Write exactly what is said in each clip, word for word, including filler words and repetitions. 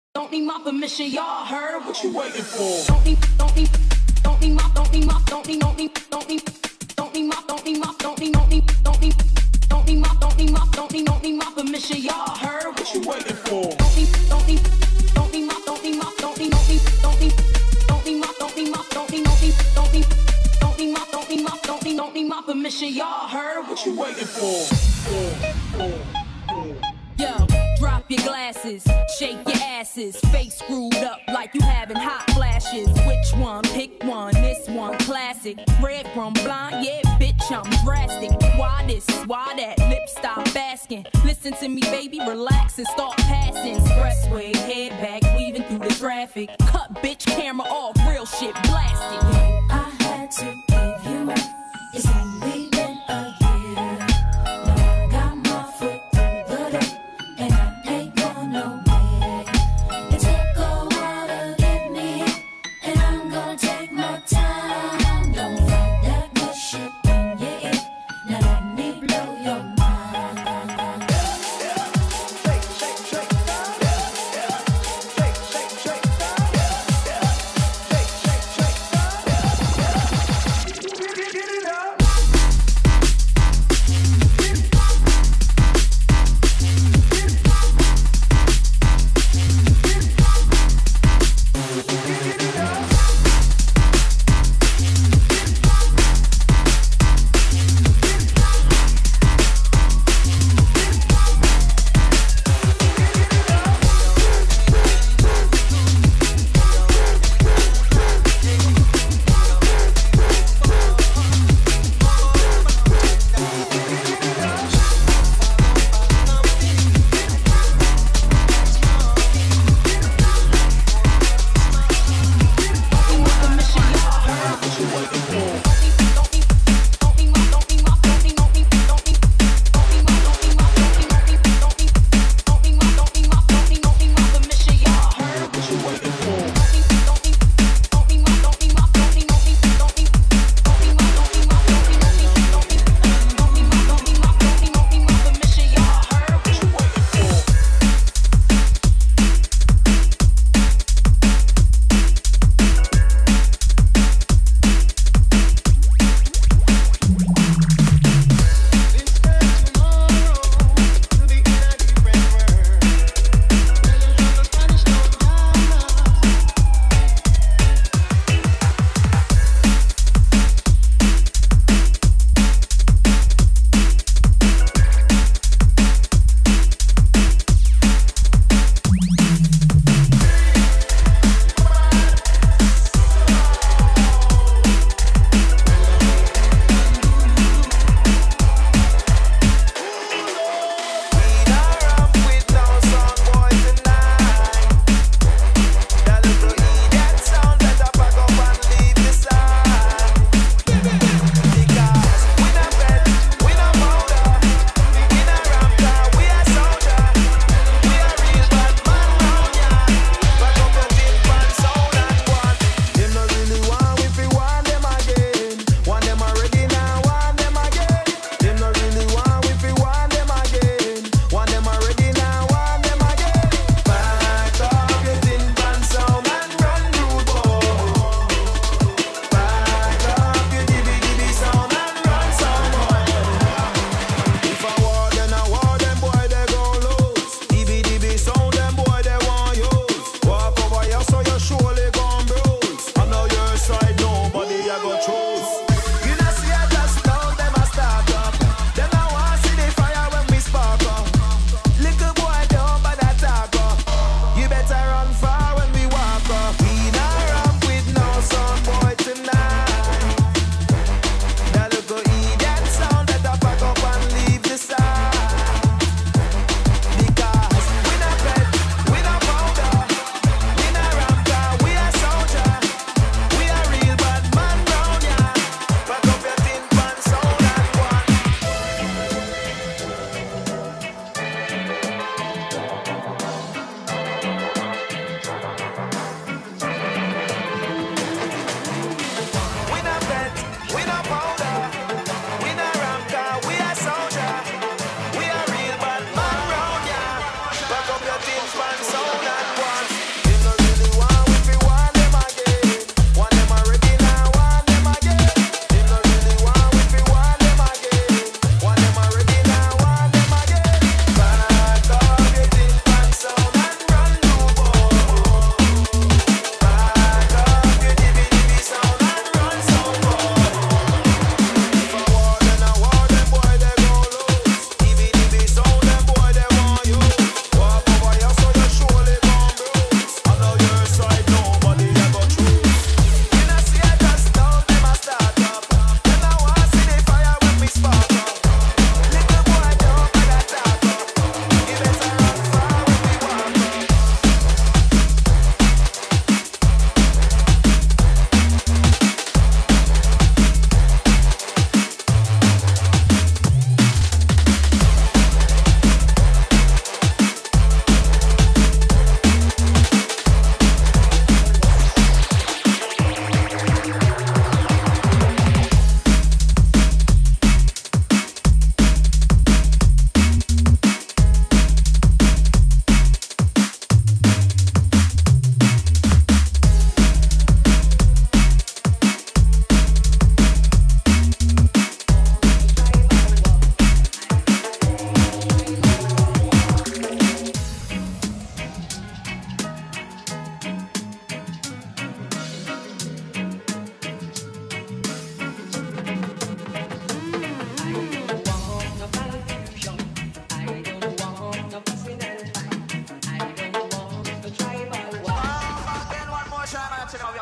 don't need my permission, y'all heard what you waiting for. Don't need, don't need, don't need my, don't need my, don't need, don't need, don't need, don't need my, don't need my, don't need, don't need, don't need, don't need my, don't need my, don't need, don't need my permission, y'all heard what you waiting for. Don't need, don't need, don't need my, don't need my, don't need, don't need, don't need, don't need my, don't need my, don't need, don't need, don't need, don't need my, don't need my, don't need, don't need my permission, y'all heard what you waiting for. Yo, drop your glasses, shake your asses, face screwed up like you having hot flashes. Which one? Pick one. This one classic. Red from blind, yeah, bitch, I'm drastic. Why this? Why that? Lip stop asking. Listen to me, baby, relax and start passing. Expressway, head back, weaving through the traffic. Cut, bitch, camera off, real shit blasted. I had to give you up. It's only been a year. Now I got my foot through the door. And I ain't going nowhere. It took a while to get me, and I'm gonna take my time. Don't fight that good shit in your ear. Now let me blow your mind. Shake, shake, shake, shake, shake, shake, shake, shake,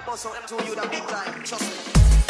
bust out them two you that big time. Trust me.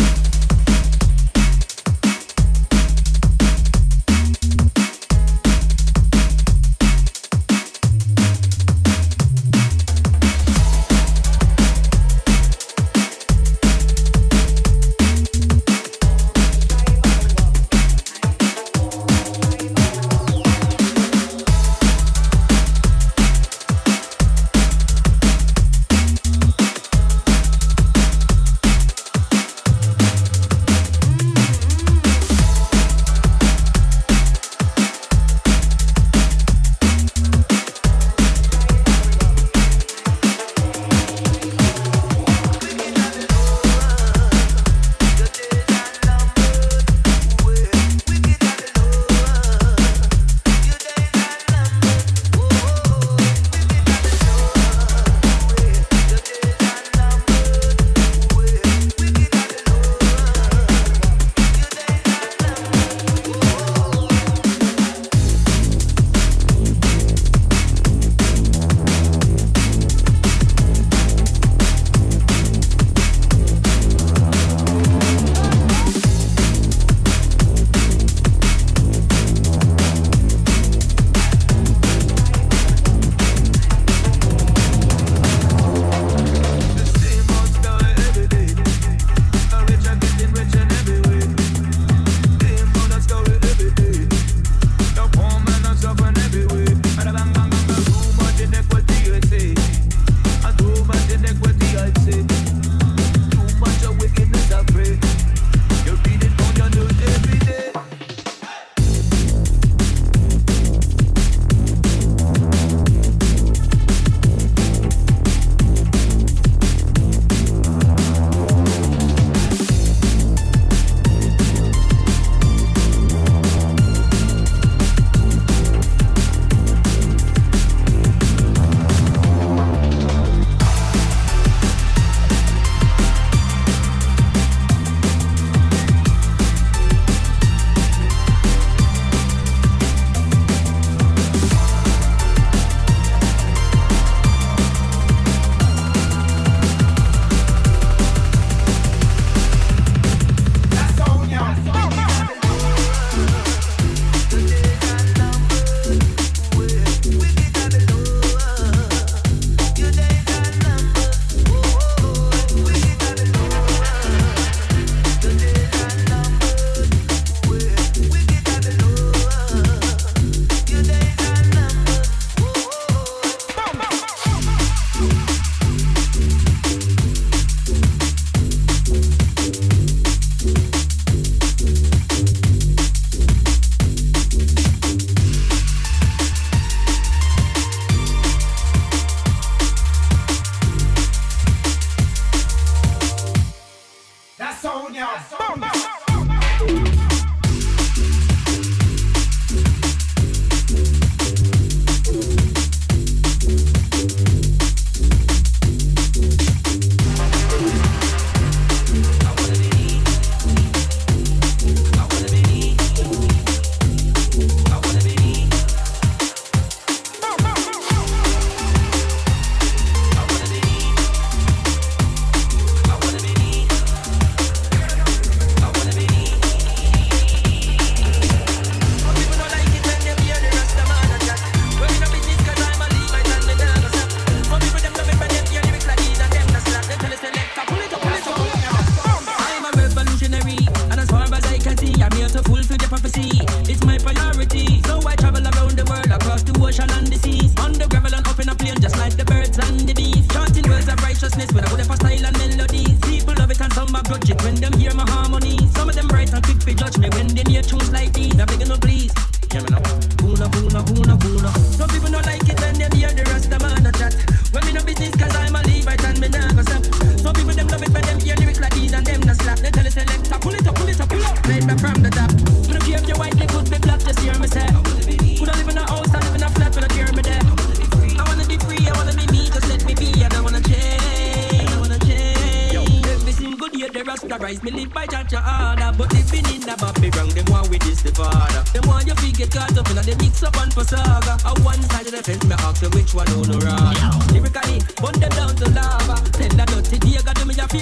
Rise me live by Jaja order, but living in the Bobby wrong. Them want with this the father. Them want you fi get caught up in a the mix up and for saga. On one side of the fence, me ask you which one on the rather. Lyrically, burn them down to lava. Tell the dirty day, got them in your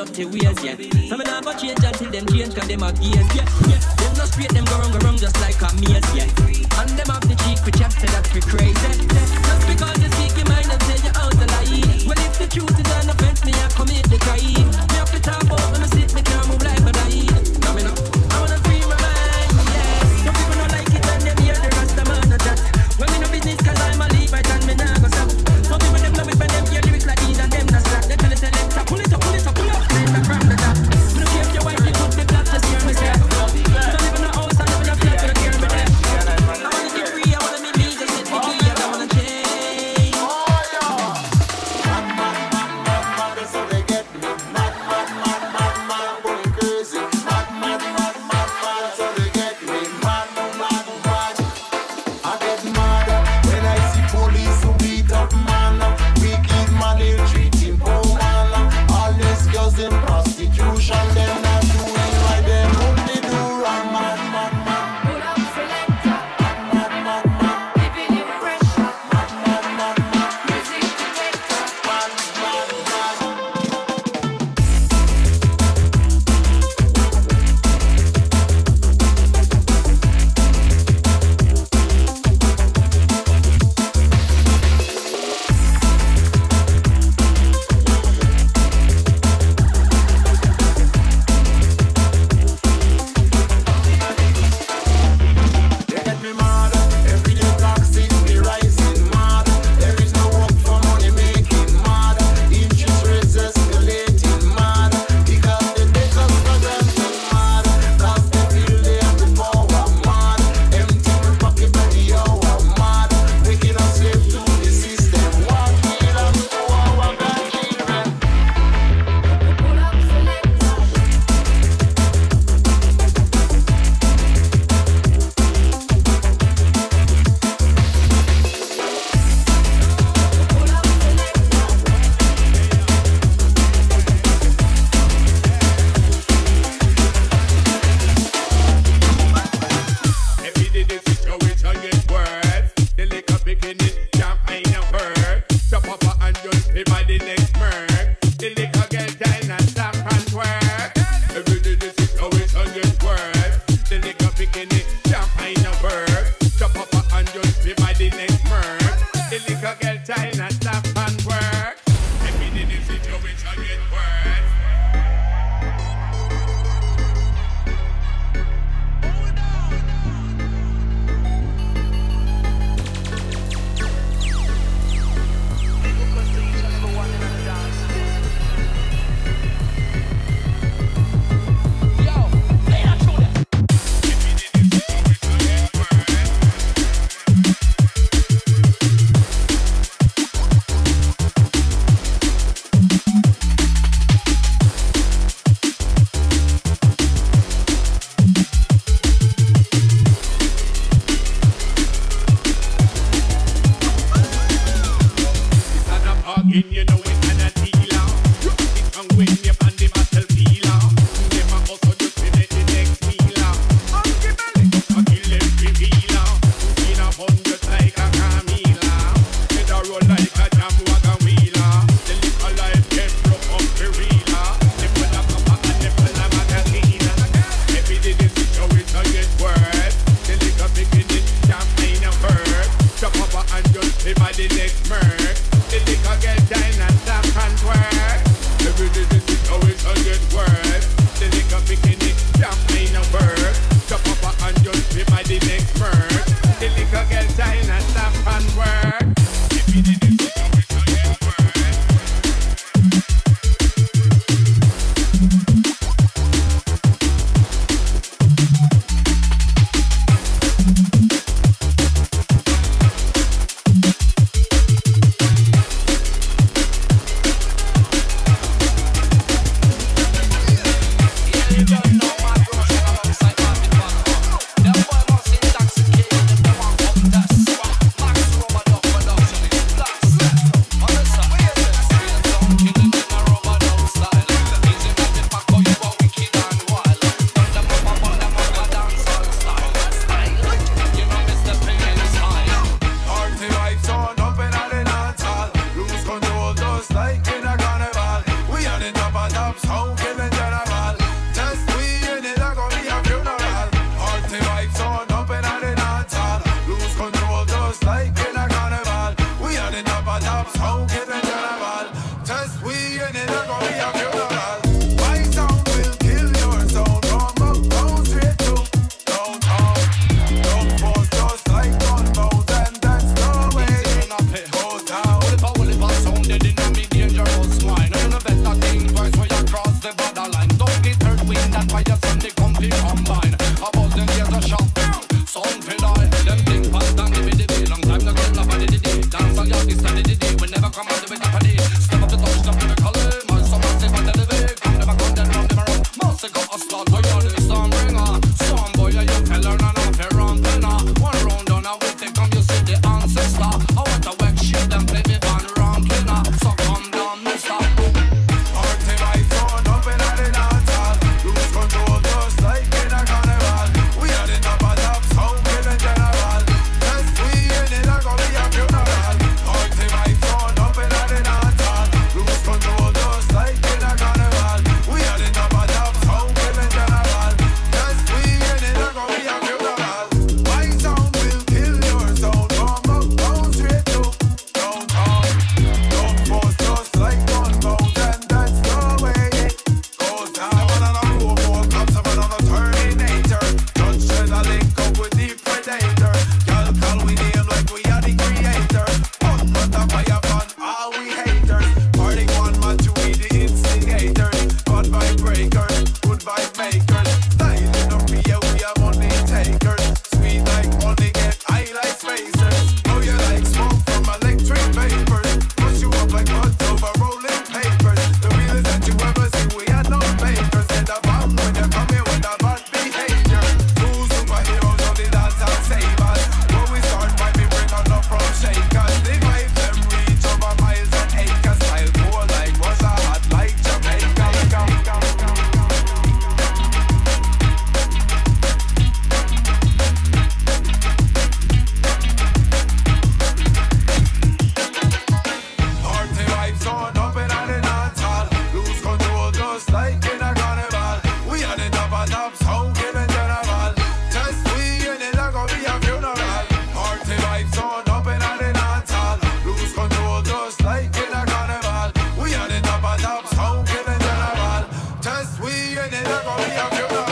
dirty ways, yeah. So me nah go change until them change, cause them a gaze, yeah, yeah. Them no straight, them go wrong, go wrong just like a maze, yeah. And them have the cheek for chat, say that we crazy. Just because you speak your mind and say you're out the line. Well, if the truth is an offense, me I commit the crime. Me have to talk about when I sit, me can't move like a blind. Now me know, I wanna free my mind, yeah. Some people don't like it when them hear the rasta man a chat. When me no business, cause I'm a lead right and me nah go stop. Some people them love it when them hear lyrics like these and them not slack. They tell the selector, pull it up, pull it up, pull up, play back from the top. Me no care if your wife, you put the black, just hear me say. Me don't live in a house, I live in a flat, so don't care me there. I wanna get free, I wanna be me, just let me be, I don't wanna change. Mad, mad, mad, mad, mad, that's how they get me. Mad, mad, mad, mad, mad, I'm going crazy. Mad, mad, mad, mad, mad, that's how they get me. Mad, mad, mad, I get mad when I see police who beat up man. Wicked man, they treat him poor man. All these girls in prostitution, them not doing right, them only do wrong. Mad, mad, mad, Pull up selector, mad, mad, mad, giving you pressure. mad, mad, mad, mad, Music director, mad, mad, mad. They get me mad. Every day taxes be rising mad. There is no work for money making mad. Interest rates escalating mad. Because they take us for granted mad. Cause they feel they have the power mad. Empty my pocket by the hour mad. Making us slave to the system. One kill us to our grandchildren. pull up selector. Pull up selector. Every day the situation gets worse. The liquor picking it, can't find a word. Chop up a and just pay by the next murk. The liquor get down and stop and twerk. Every day the situation gets worse. The liquor picking it, can't find a word. Chop up a and just pay by the next murk. The liquor get down and stop and twerk. Every day the situation gets worse. And I'm talking, you know it, and a dealer. It can win you on the battlefield. Never also just to make the next meal. Hungry belly, a kill every healer. In a hundred like a Camila. Head a roll like a jam wagon wheeler. The little life get broke up the reeler. They put a papa and they put a magazine. Every day the situation gets worse. The liquor picking it, can't find a word. Chop up and just pay by the next murk. The liquor get down and body. Step up to touch them physically. Man, so massive and elevate. Come never come then round them around. Must got a start to you, the song ringer. Some boy, you can learn and have a run tenor. One round on a way, they come, you see the ancestor. I want to work shit, them play me van round cleaner. So come down, mister. Party vibes on up in the dance hall. Lose control just like in a carnival. We are the top of top, sound killing general. Just we in it, I gonna be a funeral. Party vibes on up in the dance hall. Lose control just like in a carnival. We are the top of top, sound killing general. Just we in it, I gonna be a funeral. My sound will kill your sound. Come up, down straight to downtown. Don't post just like gun mount, and that's the way it goes down. Someone on a robot, come someone on a Terminator. Touch said I link up with the predator. Y'all call we name like we are the creator. But not a fire fun, all we haters. Party one man to be the instigators. Bad vibe breakers, good vibe makers. Styling up here, we are money takers. Sweet like money, get high like spacers. Oh, you like smoke from electric vapors. Push you up like buds over rolling papers. The realest that you ever see, we are no fakers. Get a bomb when you come here with a bad behavior. Two superheroes on the dance and save us. When we start by me bring on up from shakers. The vibe them reach over miles and acres. Style cool like was a hot like Jamaica. Go, go, go, go. Party vibes on up in the dance hall. Lose control just like in a carnival. We are the top of top, sound killing general. Just we in it, I gonna be a funeral. Party vibes on up in the dance hall. Lose control just like in a carnival. We are the top of top, sound killing general. Just we in it, I gonna be a funeral.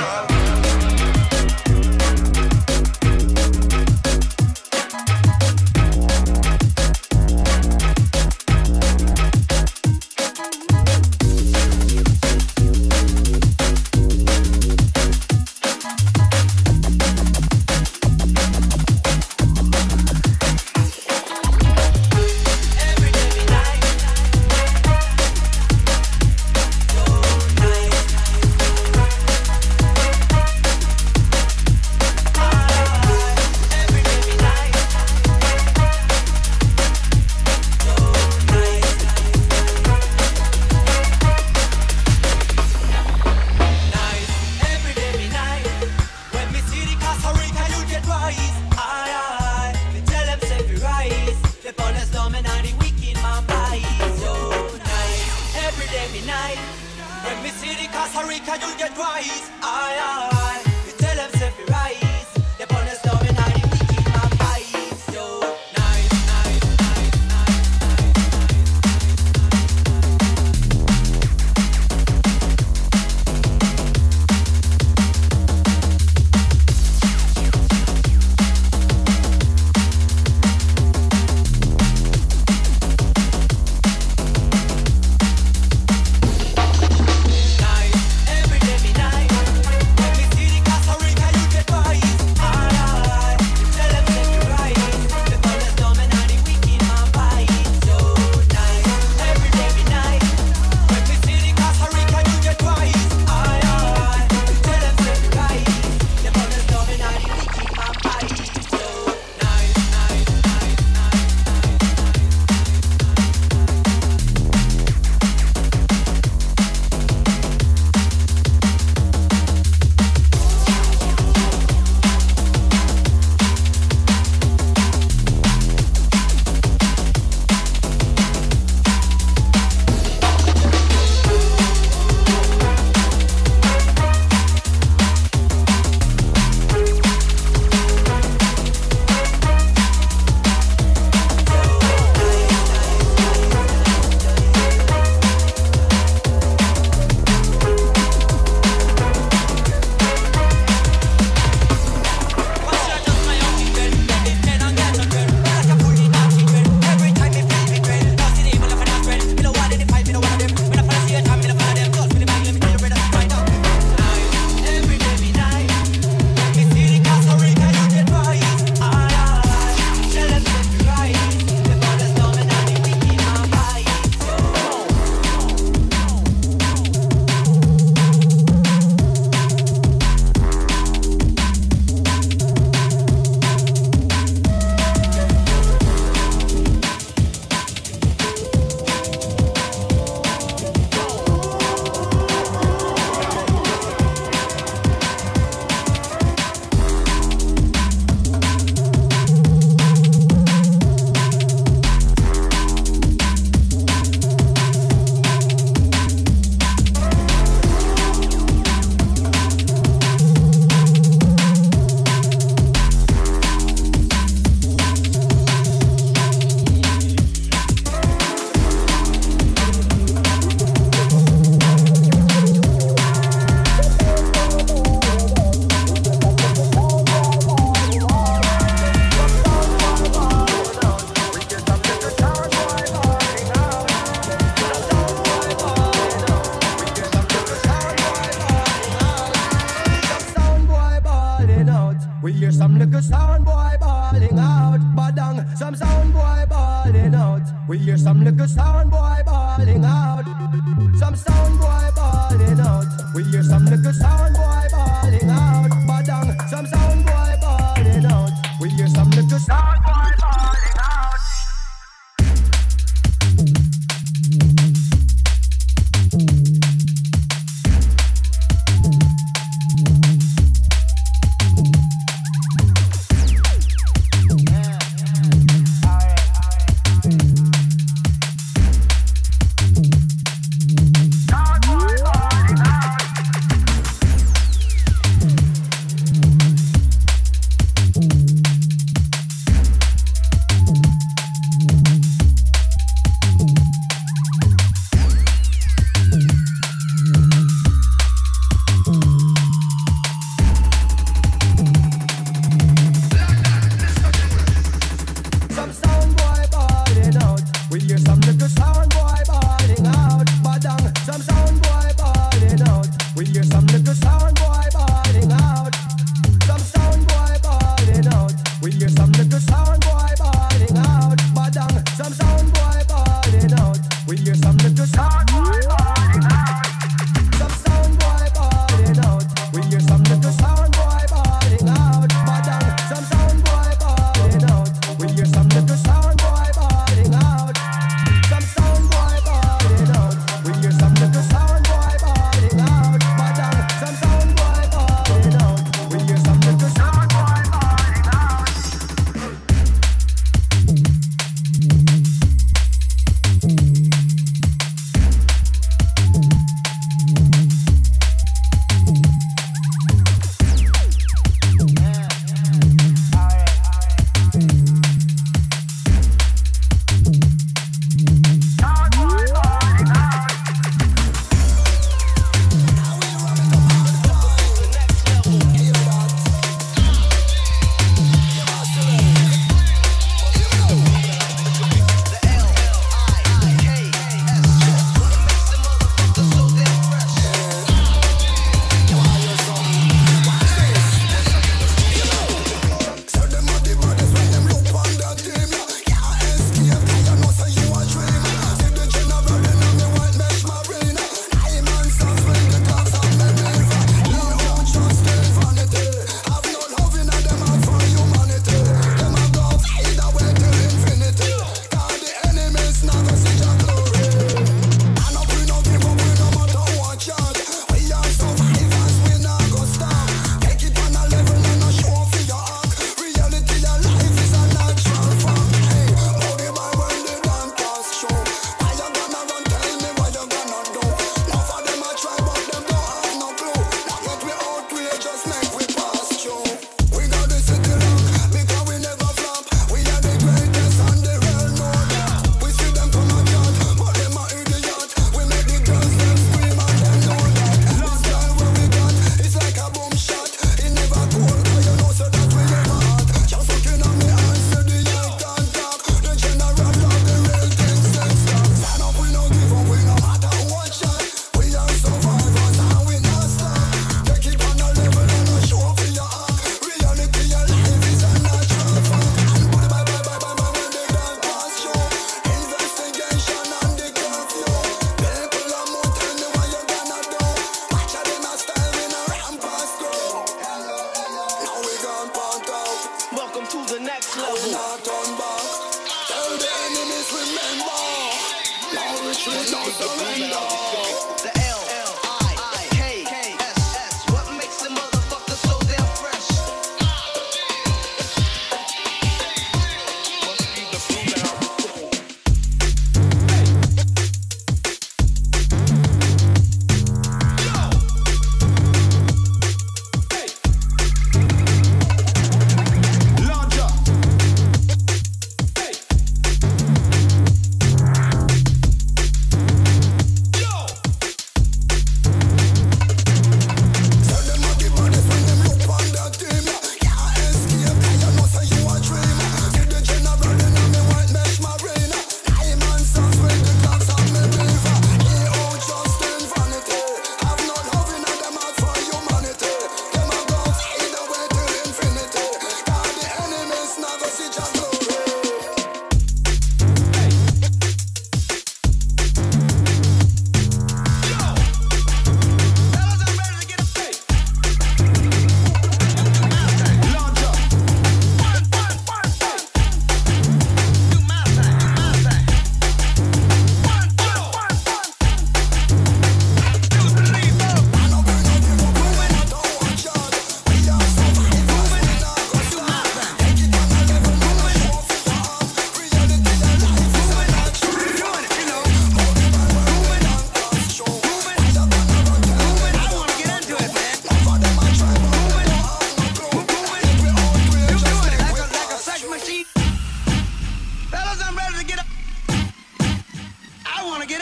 Every day me night. When me see the Costa Rica, you get rise. Aye, aye. Me tell them say fi rise. The police know me now the wicked man pies. So nice. Every day me night. When me see the Costa Rica, you get rise. Aye, aye. Me tell them say fi rise. The police know me now the wicked man pies. So nice, nice, nice, nice. Nice, every day me night. When me see some little sound boy bawling out. Some sound boy bawling out. We hear some little sound boy bawling out. Badang, some sound boy bawling out. We hear some little sound boy bawling out.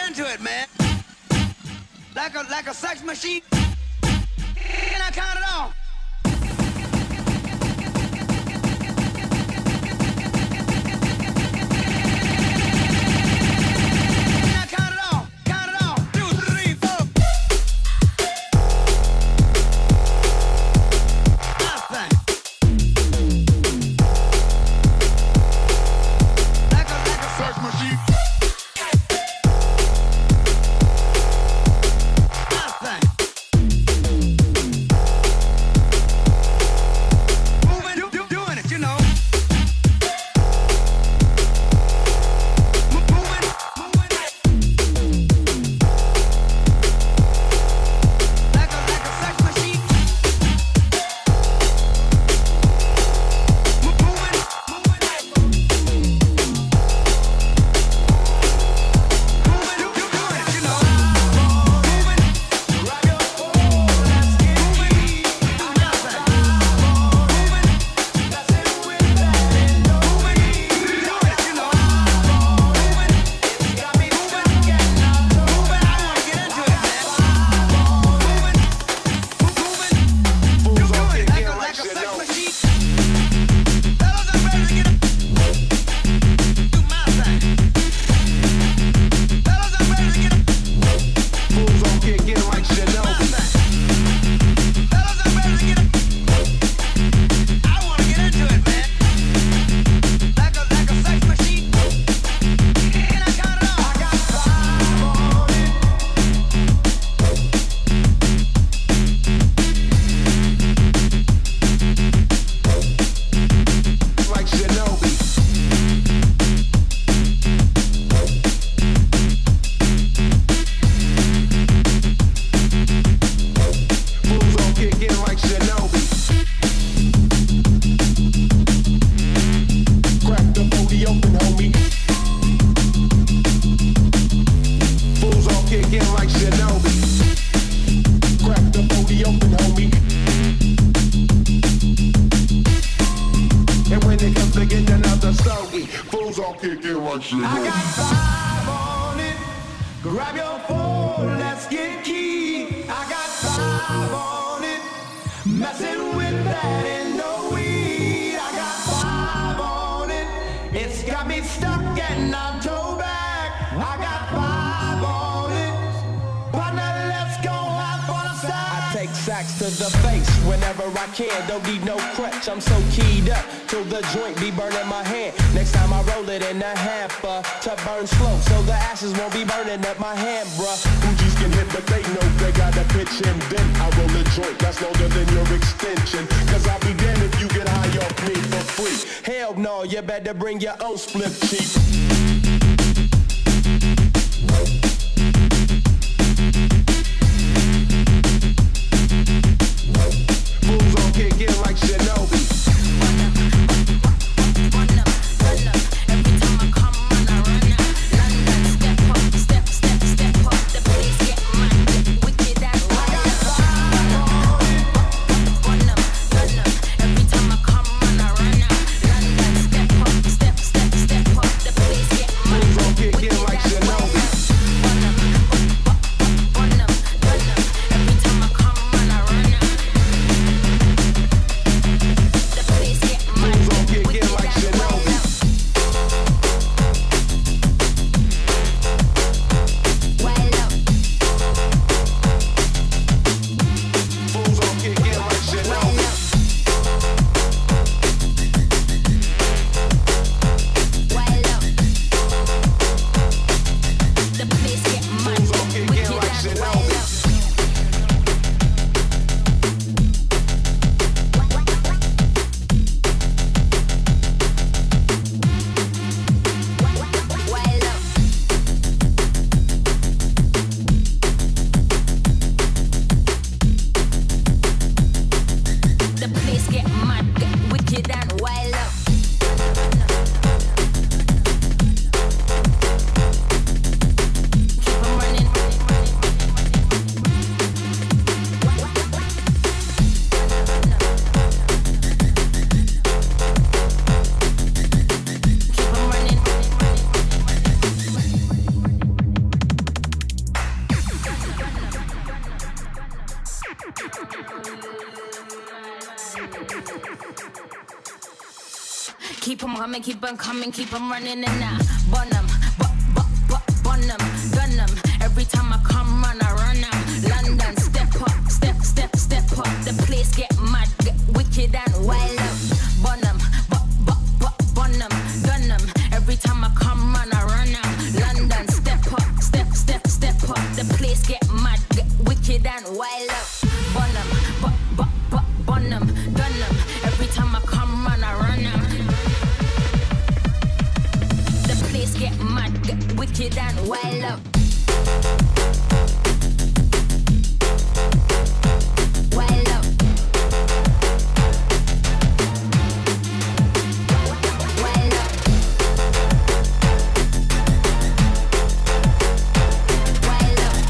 into it, man. Like a like a sex machine. And I count it off. I got five on it. Grab your phone, let's get key. I got five on it. Messing with that ain't no weed. I got five on it. It's got me stuck and I'm toe back. I got five on it. Partner, let's go out for the side. I take sacks to the face whenever I can. Don't need no crutch, I'm so keyed up till the joint be burning my hand. Next time I roll it in a hamper to burn slow, so the ashes won't be burning up my hand, bruh. Fugees can hit, but they know they gotta pitch and then I roll a joint that's longer than your extension. Cause I'll be damned if you get high off me for free. Hell no, you better bring your own split cheap. Fools on kick in like Shinobi. Step up, step, step, step up. The police get keep 'em coming, keep 'em coming, keep 'em running and I bun 'em, bu- bu- bu- bun 'em, gun 'em. Every time I come run, I run 'em. London, step up, step, step, step up. The place get mad, get wicked and wild up. Bun 'em, bu- bu- bu- bun 'em, gun 'em. Every time I come run, I run 'em. London, step up, step, step, step up. The place get mad, get wicked and wild up. Bun 'em, bu- bu- bu- bun 'em, gun 'em. Every time I come run, I run 'em. The place get mad, get wicked and wild up. Wild up. Wild up. Wild up.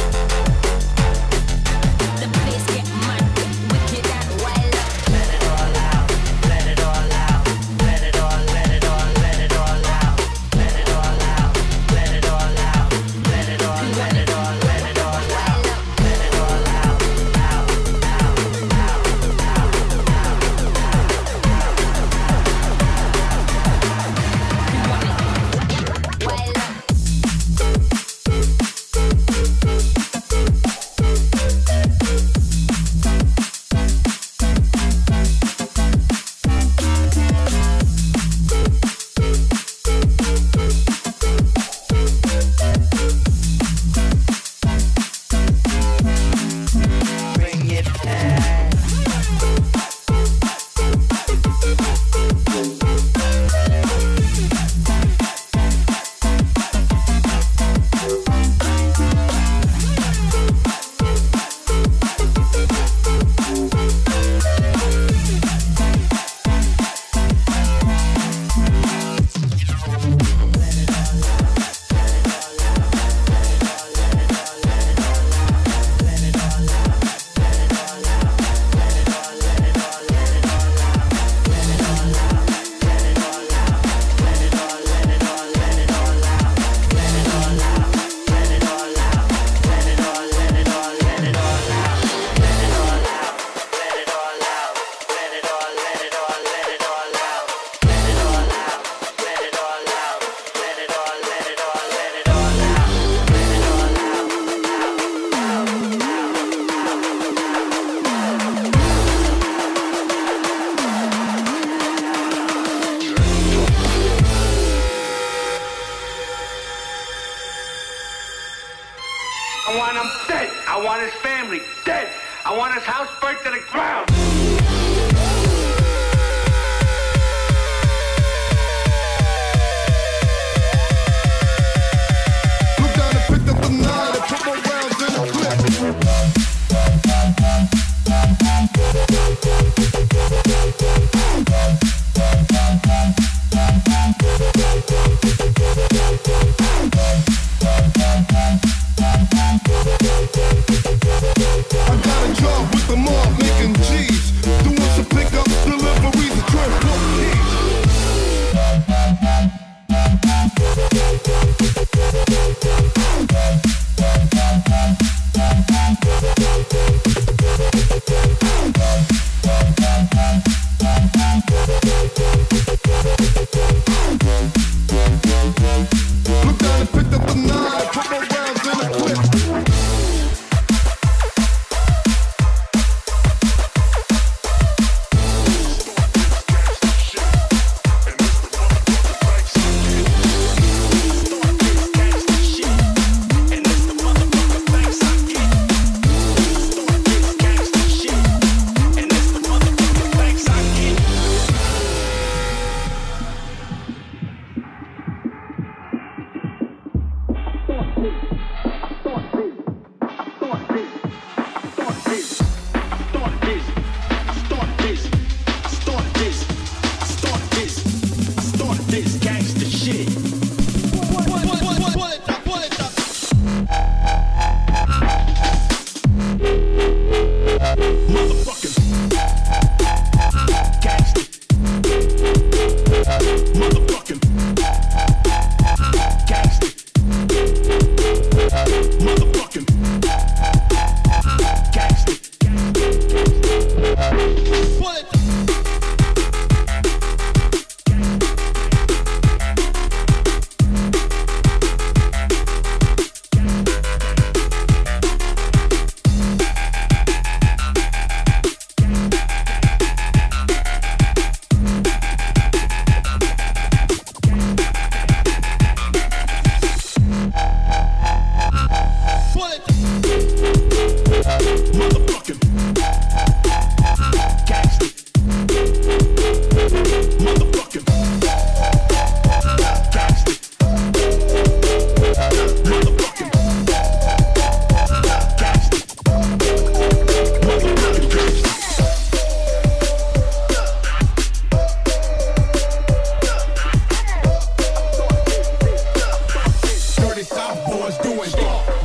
The place get mad, get wicked and wild up. Let it all out, let it all out, let it all, let it all, let it all out, let it all out, let it all out, let it all, let it all, let it all out, let it all out, out, out, out, Wild up. bring it back. I want him dead. I want his family dead. I want his house burnt to the ground. Look down and picked up the nine and put my rounds in the clip. I got a job with the mob making G's.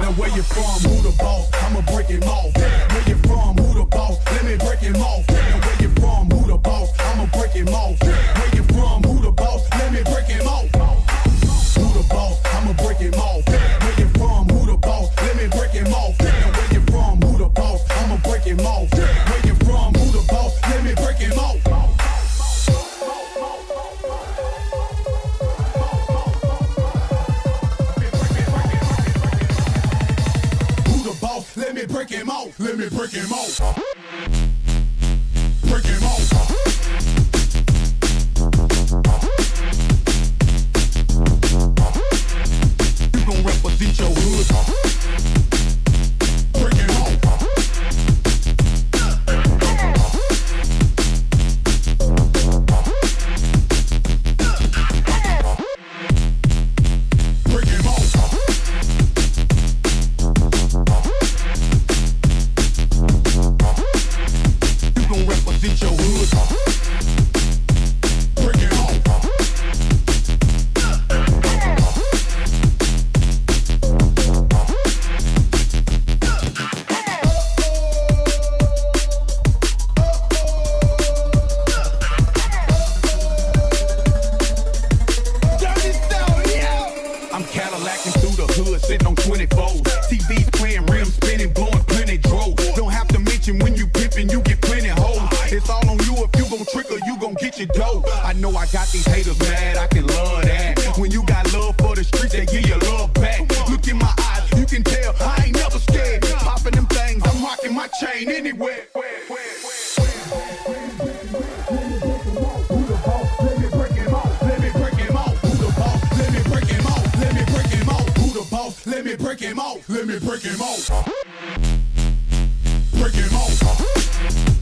Now where you from? Who the boss? I'ma break him off. Where you from? Who the boss? Let me break him off. Now where you from? Who the boss? I'ma break him off. Where you from? Who the boss? Let me break him off. Who the boss? I'ma break him off. Where you from? Who the boss? Let me break him off. Now where you from? Who the boss? I'ma break him off. Where you from? Who the boss? Let me break him off. Let me break him off. Let me break him off. Break him off. You gon' represent your hood. Break him off. Break him off. Represent your hood. Break it off. I'm Cadillacing through the hood, sitting on twenty-fours. T V's playing, rims spinning, blowing plenty dro. Don't have to mention when you pimping, you get plenty hoes. It's all on you if you gon' trick or you gon' get your dough. I know I got these haters mad, I can love that. When you got love for the streets, they give you love back. Look in my eyes, you can tell I ain't never scared. Popping them things, I'm rocking my chain anywhere. Let me break him off. Let me break him off. Who the boss? Let me break him off. Let me break him off. Who the boss? Let me break him off. Let me break him off. Break him off.